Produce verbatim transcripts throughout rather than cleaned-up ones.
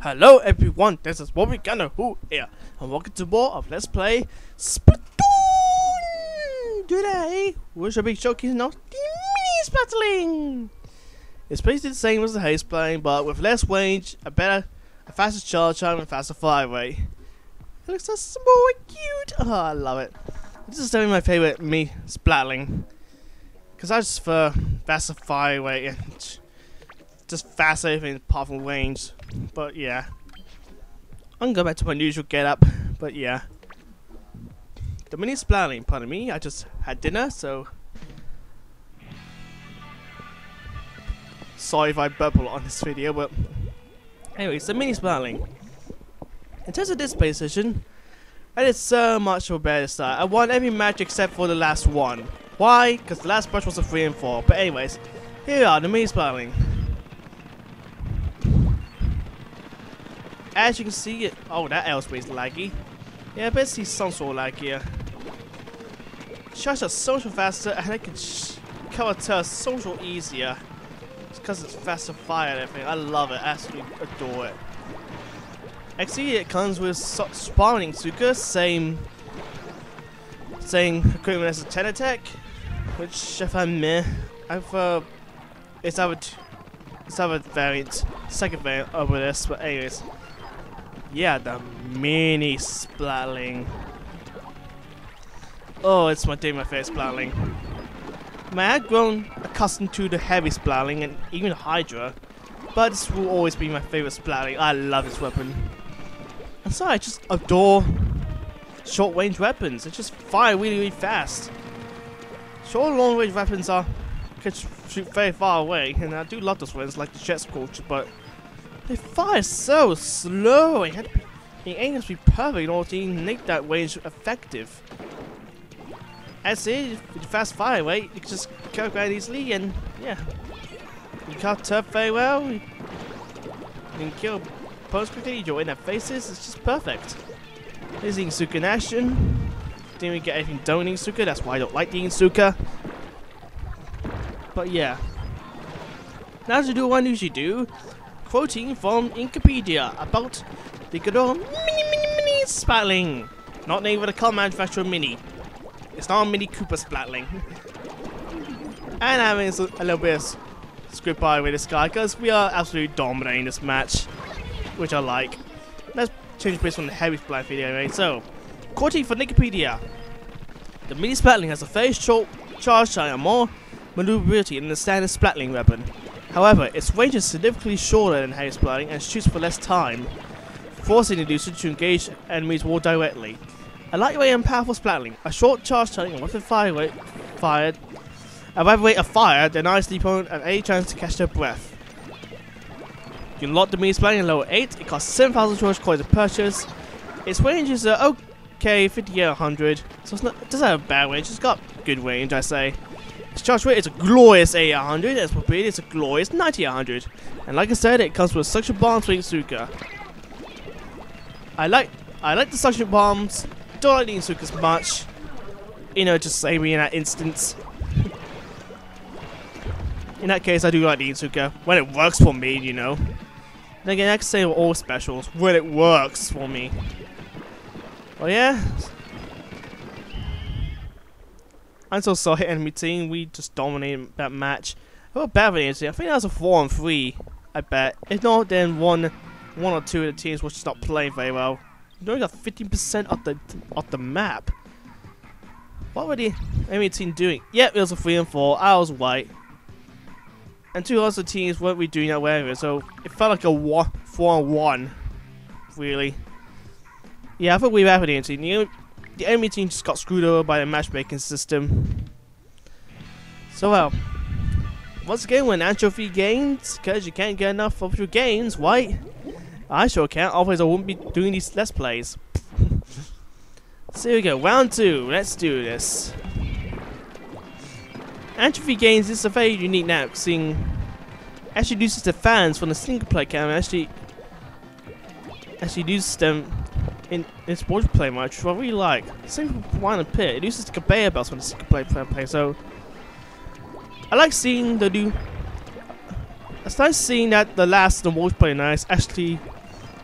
Hello everyone, this is what we're gonna do here, and welcome to more of Let's Play Splatoon! Today, we shall be showcasing off the Mini Splatling! It's basically the same as the haze plane, but with less range, a better, a faster charge time, and faster fire rate. It looks so small and cute! Oh, I love it. This is definitely my favorite Mini Splatling, because I just prefer faster fire rate and just fast everything apart from range. But yeah, I'm gonna go back to my usual getup. But yeah, the Mini Splatling. Pardon me, I just had dinner, so sorry if I burble on this video. But anyways, the Mini Splatling. In terms of this position, it is so much of a better start. I won every match except for the last one. Why? Because the last match was a three and four. But anyways, here are the Mini Splatling. As you can see it, oh, that airspace is laggy. Yeah, I bet see some sort of lag here. Shots are so much faster, and I can sh cover turns so much easier. It's because it's faster fire and everything. I love it, I absolutely adore it. Actually, it comes with so spawning Zuka, same, same equipment as the tentatek, which if I'm meh, I've uh, it's other it's other variant, second variant over this, but anyways. Yeah, the Mini Splatling. Oh, it's my day, my favorite Splatling. Man, I've grown accustomed to the heavy Splatling and even the Hydra, but this will always be my favorite Splatling. I love this weapon. And so I just adore short range weapons. They just fire really, really fast. Short and long range weapons are can shoot very far away, and I do love those ones like the jet scorcher, but they fire so slow. It aim has to be perfect in order to make that range effective. As it is, with fast fire rate, you can just kill quite easily, and yeah, you can't turf very well. You can kill opponents quickly. You join their faces. It's just perfect. Here's the Insuka in action. Didn't even get anything done in Insuka. That's why I don't like the Insuka. But yeah, now to do what I usually do. Quoting from Wikipedia about the good old Mini Mini Mini Splatling. Not named with a car manufacturer Mini. It's not a Mini Cooper Splatling. And having a little bit of script by with this guy because we are absolutely dominating this match, which I like. Let's change based on the heavy Splatling video anyway. So, quoting from Wikipedia, the Mini Splatling has a very short charge time and more maneuverability than the standard Splatling weapon. However, its range is significantly shorter than heavy Splatling and shoots for less time, forcing the user to engage enemies more directly. A lightweight and powerful Splatling, a short charge time and weapon fire rate fired, a rapid rate of fire denies the opponent an any chance to catch their breath. You can lock the Mini Splatling at level eight. It costs seven thousand two hundred coins to purchase. Its range is uh, okay, fifty to one hundred, so it's not, it doesn't have a bad range. It's got good range, I say. Its charge rate is a glorious eighty one hundred, its mobility is a glorious ninety one hundred. And like I said, it comes with suction bombs for Insuka. I like I like the suction bombs, don't like the Insuka as much. You know, just save me in that instance. In that case, I do like the Insuka, when it works for me, you know. Then again, I can say all specials, when it works for me. Oh yeah? I'm so sorry, enemy team. We just dominated that match. I felt bad for the enemy team. I think that was a four and three. I bet. If not, then one, one or two of the teams was just not playing very well. We only got fifteen percent of the of the map. What were the enemy team doing? Yep, it was a three and four. I was white, and two other teams weren't really doing that well. So it felt like a one, four and one, really. Yeah, I thought we were happy with the enemy team. You know, the enemy team just got screwed over by the matchmaking system. So well, once again, when Antrophy gains, because you can't get enough of your gains, right? I sure can't, otherwise I wouldn't be doing these Let's Plays. So here we go, round two, let's do this. Antrophy gains is a very unique now, seeing actually uses the fans from the single player camera, actually actually uses them in its multiplayer mode, which I really like. Same for Wine and Pit, it uses the conveyor belts from the single player play, so I like seeing the new It's nice seeing that the last the multiplayer nights actually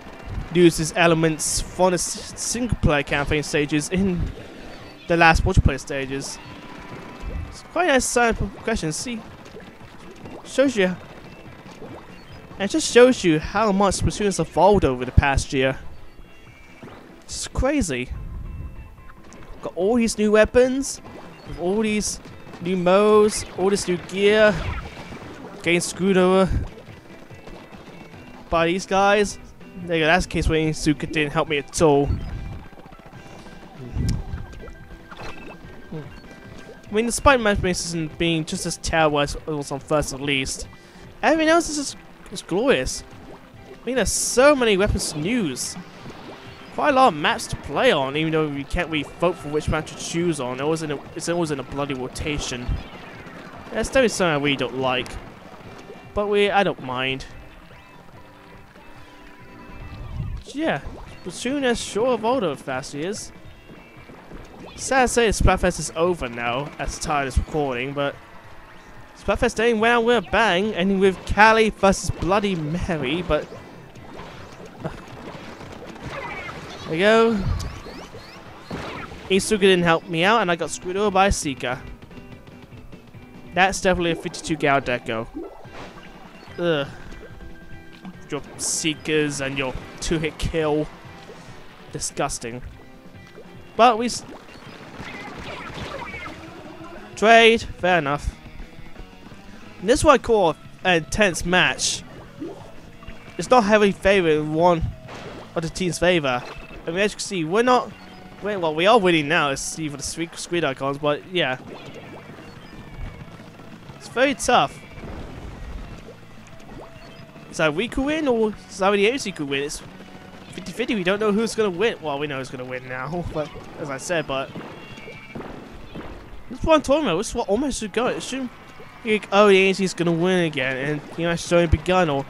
uses elements from the single player campaign stages in the last multiplayer stages. It's quite a nice sign of progression. See, shows you, and it just shows you how much Splatoon has evolved over the past year. It's crazy. Got all these new weapons, all these new modes, all this new gear. Getting screwed over by these guys. There you go, that's the case where Inizuka didn't help me at all. I mean, despite matchmaking system being just as terrible as it was on first at least, everything else is just is glorious. I mean, there's so many weapons to use. Quite a lot of maps to play on, even though we can't really vote for which map to choose on. It was in a, it's always in a bloody rotation. That's definitely something I really don't like. But we, I don't mind. Yeah, Splatoon has sure evolved over the past years. Sad to say Splatfest is over now, at the time of this recording, but Splatfest ain't went out with a bang, ending with Callie versus Bloody Mary, but uh, there you go. Inizuka didn't help me out, and I got screwed over by Seeker. That's definitely a fifty-two gal deco. Ugh. Your Seekers and your two-hit kill. Disgusting. But we... S Trade. Fair enough. And this is what I call an intense match. It's not heavily favored in one of the team's favor. I mean, as you can see, we're not... Wait, well, we are winning now. Let's see for the squid icons, but yeah. It's very tough. Is that we could win, or is that the agency could win? It's fifty fifty, we don't know who's going to win. Well, we know who's going to win now, but as I said, but... This is what I'm talking about, this is what almost should go. It shouldn't be like, oh, the agency's going to win again, and, you know, it's only begun, or...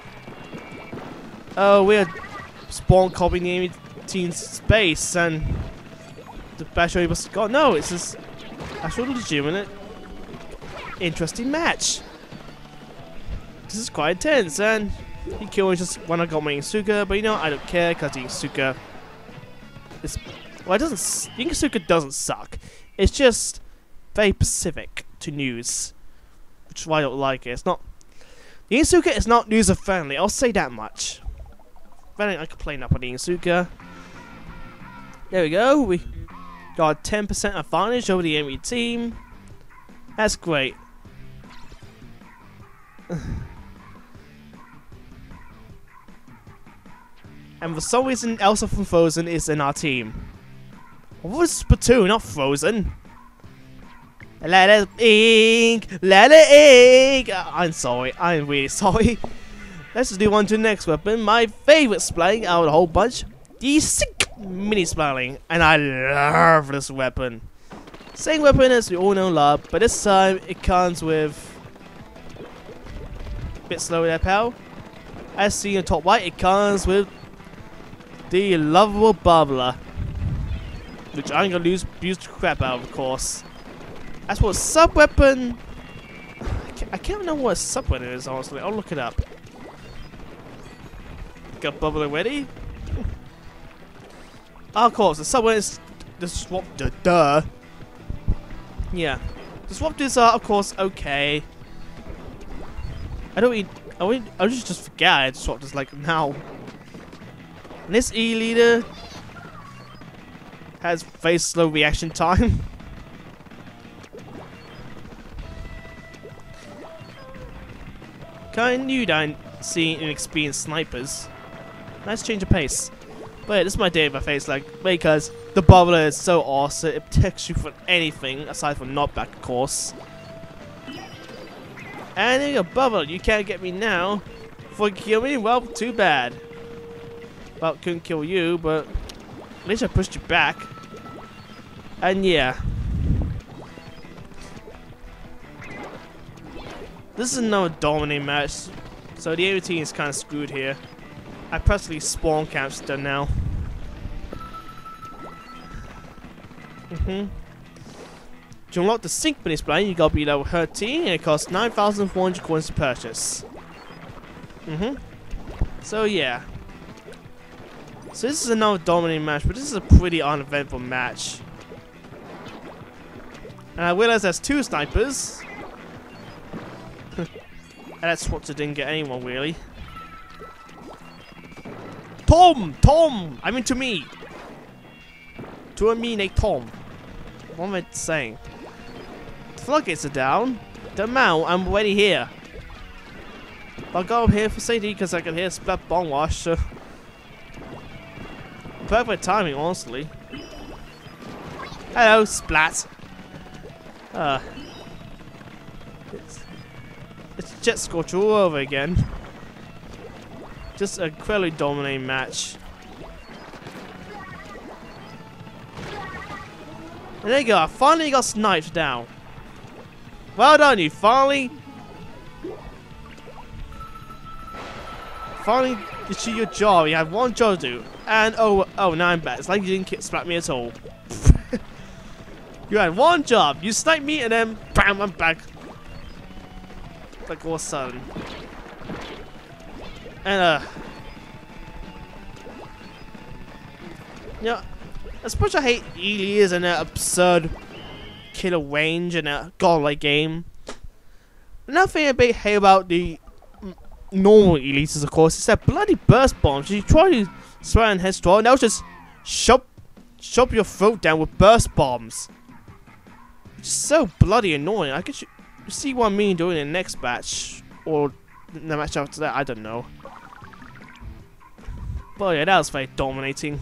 Oh, we're spawn copying the enemy team's space, and... The bash only must have gone. No, it's just... actual legitimate... interesting match. This is quite intense, and he killed just when I got my Inizuka, but you know, I don't care, because Inizuka is... Well, it doesn't... Inizuka doesn't suck. It's just very specific to news, which is why I don't like it. It's not... The Inizuka is not user-friendly, I'll say that much. But I complain up on the Inizuka. There we go, we got a ten percent advantage over the enemy team. That's great. And for some reason, Elsa from Frozen is in our team. What was Splatoon, not Frozen? Let it ink, let it ink. Uh, I'm sorry, I'm really sorry. Let's just do on to the next weapon. My favorite Splatling out of the whole bunch, the Zink Mini Splatling, and I love this weapon. Same weapon as we all know and love, but this time it comes with a bit slower there, pal. As seen in the top right, it comes with the lovable bubbler, which I'm gonna lose, use the crap out of, of course. As for a sub weapon, I can't, I can't know what a sub weapon is, honestly. I'll look it up. Got bubbler ready. Oh, of course, the sub weapon is the swap. Duh, duh. Yeah, the swap is are of course okay. I don't eat. I would. I just just forget. I swapped this like now. And this E leader has very slow reaction time. Kinda new down seeing inexperienced snipers. Nice change of pace. But yeah, this is my day in my face, like, because the bubbler is so awesome, it protects you from anything, aside from knockback, of course. And there you go, bubbler, you can't get me now. Before you kill me, well, too bad. Well, couldn't kill you, but at least I pushed you back. And yeah. This is another dominating match, so the enemy team is kind of screwed here. I practically spawn camped done now. Mm-hmm. To unlock the Zink Mini Splatling, you gotta be level thirteen, and it costs nine thousand four hundred coins to purchase. Mm-hmm. So yeah. So this is another dominating match, but this is a pretty uneventful match. And I realize there's two snipers. And that's what didn't get anyone really. Tom! Tom! I mean to me! To a me, Nate Tom. What am I saying? The floodgates are down. The mount, I'm already here. I'll go up here for safety because I can hear Splat Bomb Wash, so. Perfect timing, honestly. Hello, Splat. Uh, it's, it's Jet Scorch all over again. Just a incredibly dominating match. And there you go, I finally got sniped down. Well done, you finally. Finally achieved your job. You had one job to do. And oh, oh, now I'm back. It's like you didn't kick splat me at all. You had one job. You sniped me and then bam, I'm back. Like all of a sudden. And uh. You know, as much as I hate Elias and that absurd killer range and a godlike game. Another thing I hate about the normal elites, of course, is that bloody burst bombs. You try to swear and headstrong, and they'll just shove, shove your throat down with burst bombs. It's so bloody annoying. I guess you, you see what I mean doing in the next match, or the match after that, I don't know. But yeah, that was very dominating.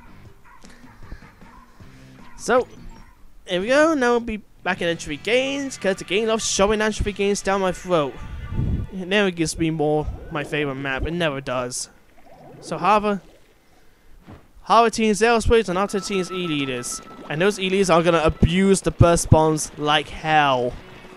So, here we go. Now we'll be back in entropy gains, because the game loves shoving entropy gains down my throat. It never gives me more my favorite map. It never does. So Harvard, Harvard teams aerospace and other teams E-leaders, and those E-leaders are gonna abuse the burst bombs like hell.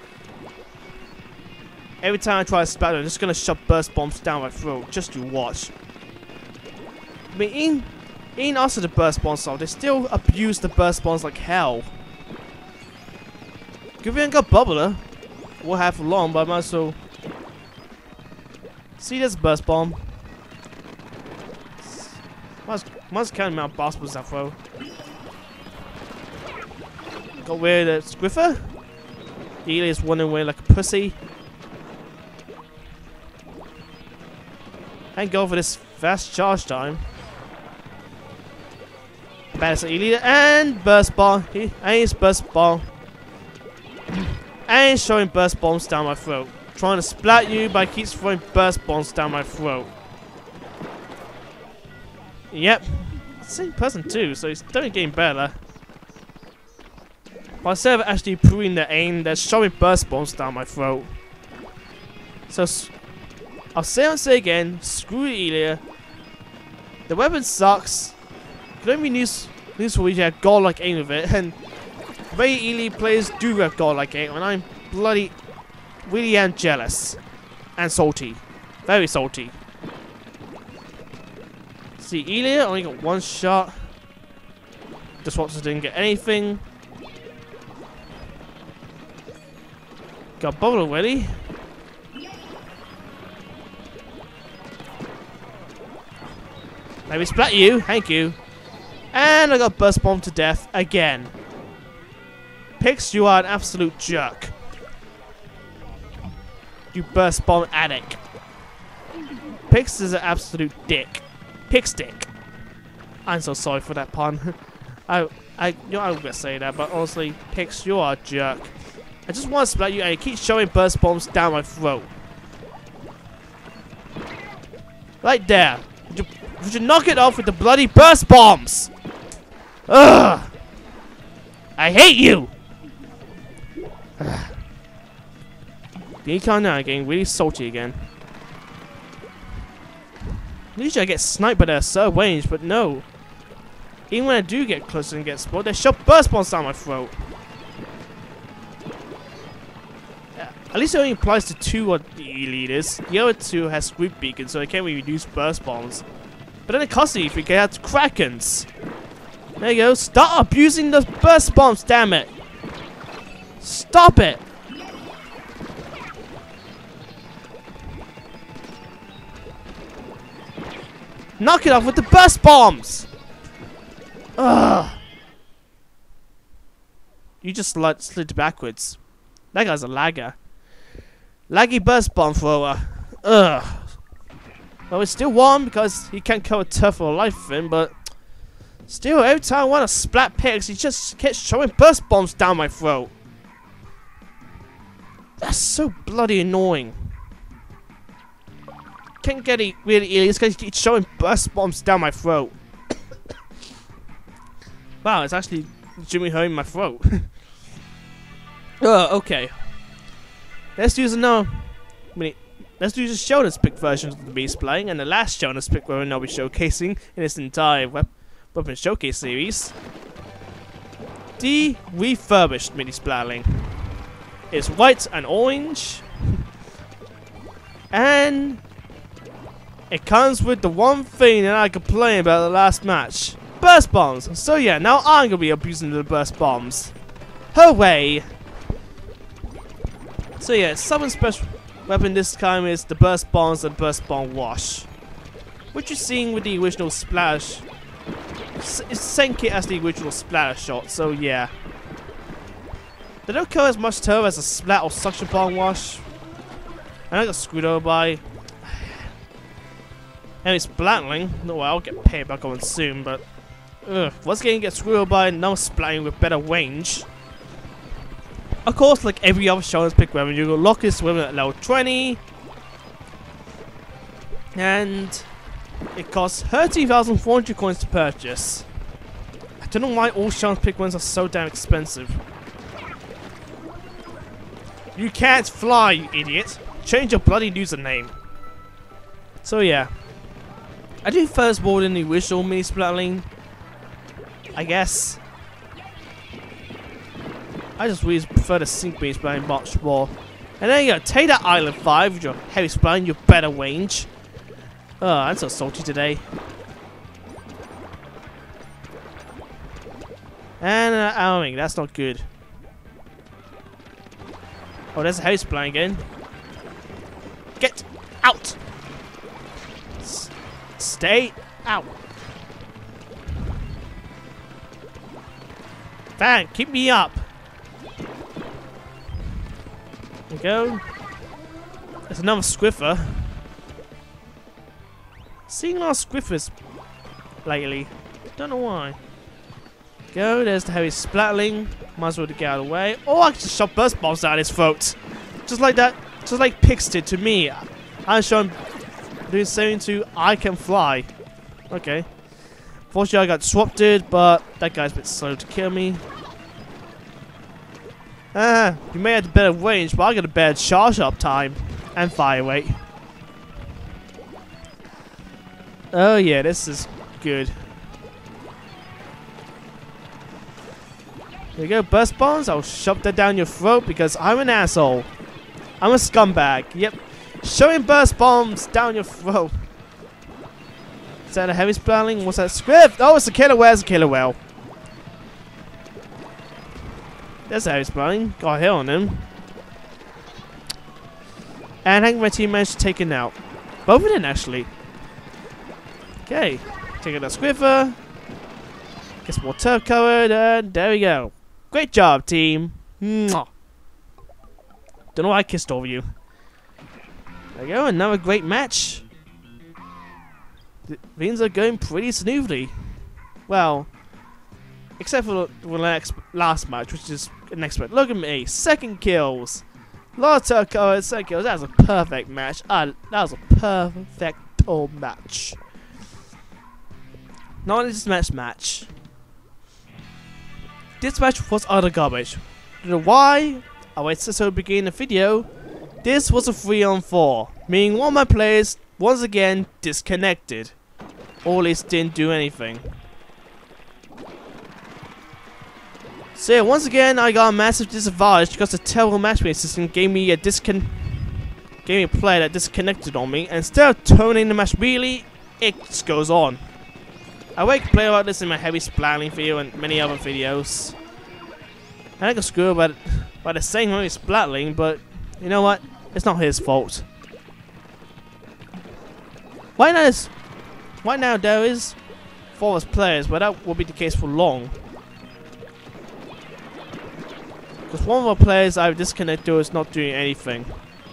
Every time I try to splat, I'm just gonna shove burst bombs down my throat. Just to watch. I mean, in in also the burst bombs, so they still abuse the burst bombs like hell. If we ain't got bubbler, we'll have for long, but I might as well. See this burst bomb. Must must count amount of basketballs that throw. Got rid of the Squiffer. The Elias running away like a pussy. And go for this fast charge time. Baddest Elite and burst bomb. He and his burst bomb. And he's showing burst bombs down my throat. Trying to splat you, but he keeps throwing burst bombs down my throat. Yep. Same person too, so he's definitely getting better. But instead of actually proving the aim, they're shoving burst bombs down my throat. So, I'll say and say again, screw Elia. The weapon sucks. Could only be used for you have godlike aim with it, and very elite players do have godlike aim, and I'm bloody really am jealous. And salty. Very salty. See, Elia only got one shot. The Swatters didn't get anything. Got bubble already. Let me splat you, thank you. And I got burst bombed to death again. Pix, you are an absolute jerk. You burst bomb addict. Pix is an absolute dick. Pix dick. I'm so sorry for that pun. I, I, you know, I was gonna say that, but honestly, Pix, you are a jerk. I just want to splat you, and you keep showing burst bombs down my throat. Right there. Would you, would you knock it off with the bloody burst bombs? Ugh. I hate you. Being calm now, getting really salty again. Usually I get sniped by their third range, but no. Even when I do get closer and get spotted, they shove burst bombs down my throat. Yeah, at least it only applies to two of the leaders. The other two has squid beacons, so they can't really use burst bombs. But then it costs you if we get out to Krakens. There you go. Stop abusing those burst bombs, damn it. Stop it. Knock it off with the burst bombs! Ugh. You just slid, slid backwards. That guy's a lagger. Laggy burst bomb thrower. Ugh. Well, we still won because he can't cover turf for life of him, but still, every time I want to splat picks, he just keeps showing burst bombs down my throat. That's so bloody annoying. Can't get it really easy because he keeps showing burst bombs down my throat. Wow, it's actually Jimmy Ho in my throat. Oh, okay. Let's use another. Let's use a shoulders pick version of the Mini Splatling, and the last shoulders pick weapon I'll be showcasing in this entire wep weapon showcase series. The Refurbished Mini Splatling. It's white and orange, and it comes with the one thing that I complained about the last match: burst bombs. So yeah, now I'm gonna be abusing the burst bombs. Hooray! So yeah, something special weapon this time is the burst bombs and burst bomb wash, which you're seeing with the original splash. It's the same kit as the original splatter shot. So yeah, they don't cover as much turf as a splat or suction bomb wash. And I got screwed over by. And it's Splatling. No, well, I'll get paid back on soon, but ugh, once again get screwed over by another Splatling with better range. Of course, like every other shoulders pick weapon, you will lock this weapon at level twenty, and it costs thirteen thousand four hundred coins to purchase. I don't know why all shoulders pick weapons are so damn expensive. You can't fly, you idiot! Change your bloody username. So yeah, I do first board in the original Mini Splatling, I guess. I just really prefer the Zink Mini Splatling much more. And then you go, take that Island five with your heavy Splatling, your better range. Oh, I'm so salty today. And uh, arming, that's not good. Oh, there's a heavy Splatling again. Get out! S stay out! Fan, keep me up! There we go. There's another Squiffer. Seeing a lot of Squiffers lately. Don't know why. Go, there's the heavy Splatling. Might as well get out of the way. Oh, I can just shot burst bombs out his throat. Just like that. Just like Pix did to me. I'm showing doing something to I Can Fly. Okay. Fortunately, I got swapted, but that guy's a bit slow to kill me. Ah, you may have a better range, but I got a better charge up time and fire rate. Oh yeah, this is good. There you go, burst bombs. I'll shove that down your throat because I'm an asshole. I'm a scumbag. Yep, showing burst bombs down your throat. Is that a heavy Splatling? What's that script? Oh, it's a killer whale. It's a killer whale. There's a heavy Splatling. Got a hit on him. And I think my team managed to take it out. Both of them actually. Okay, take out that Squiffer. Get some more turf covered, and there we go. Great job, team. Mwah. Don't know why I kissed over you. There we go, another great match. Things are going pretty smoothly. Well, except for the next, last match, which is the next match. Look at me, second kills. Lot of turf covered, second kills. That was a perfect match. Uh, that was a perfect match. Not only this match match. This match was utter garbage. You know why? I wait till the beginning of the video. This was a three on four, meaning one of my players once again disconnected. Or at least didn't do anything. So yeah, once again I got a massive disadvantage because the terrible matchmaking system gave me a discon gave me a player that disconnected on me, and instead of terminating the match immediately, it just goes on. I will play about this in my heavy Splatling video and many other videos. And I got screwed by, by the same heavy Splatling, but you know what? It's not his fault. Why not? His, right now there is four of us players, but that will be the case for long. Because one of our players I've disconnected is not doing anything.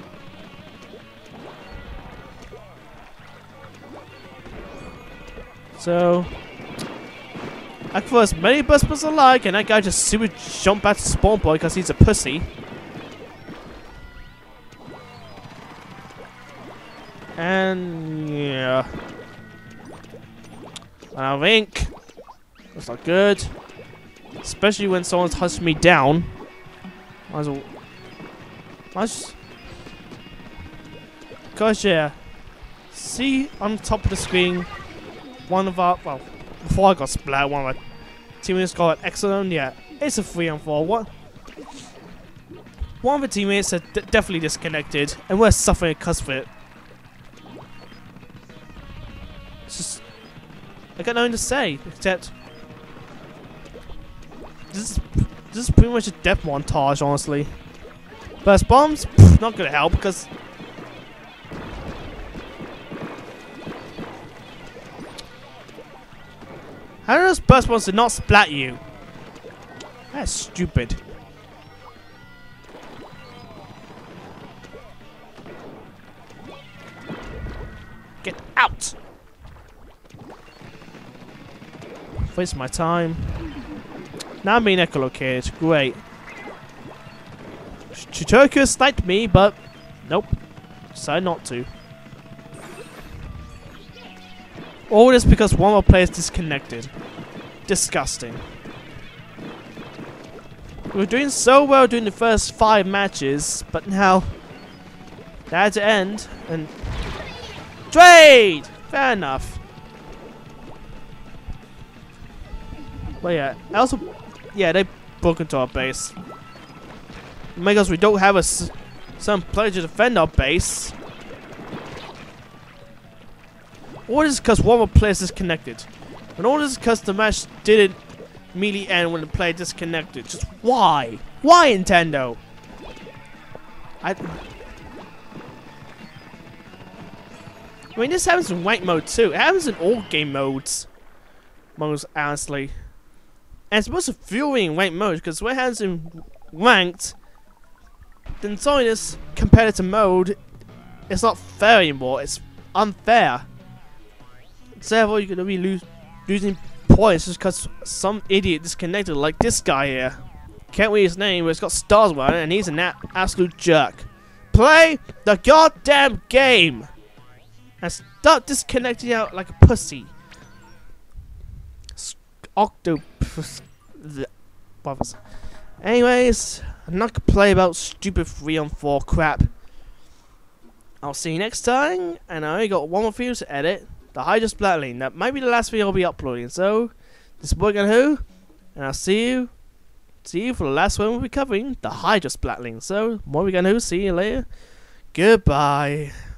So I can throw as many burst as I like, and that guy just super jump back to spawn point because he's a pussy. And yeah, I think that's not good, especially when someone's hunting me down. Might as well, might just, cause yeah, see on the top of the screen, one of our well. Before I got splat, one of my teammates got an excellent. Yeah, it's a three on four. What? One of the teammates are d definitely disconnected, and we're suffering a cuss for it. It's just, I got nothing to say except this is this is pretty much a death montage, honestly. Burst bombs, pff, not gonna help because. How do those burst bombs did not splat you? That's stupid. Get out! Waste my time. Now I'm being echolocated. Great. Chuchoku sniped me, but nope. Decided not to. All this because one of our players disconnected. Disgusting. We were doing so well during the first five matches, but now they had to end and trade. Fair enough. But yeah, also, yeah, they broke into our base. Because we don't have a s some player to defend our base. All this is because one of our players disconnected. And all this is because the match didn't immediately end when the player disconnected. Just why? Why, Nintendo? I... I mean, this happens in ranked mode too. It happens in all game modes. Most honestly. And it's most infuriating in ranked mode because when it happens in ranked, then solely this competitive mode, it's not fair anymore. It's unfair. Therefore, you're gonna be lo losing points just because some idiot disconnected, like this guy here. Can't read his name, but it's got stars on it, and he's an a absolute jerk. Play the goddamn game and stop disconnecting out like a pussy. Octopus. Anyways, I'm not gonna play about stupid three on four crap. I'll see you next time, and I only got one more video to edit. The Hydra Splatling. That might be the last video I'll be uploading. So, this is Boy and Who, and I'll see you, see you for the last one we'll be covering, the Hydra Splatling. So, Boy and Who, see you later. Goodbye.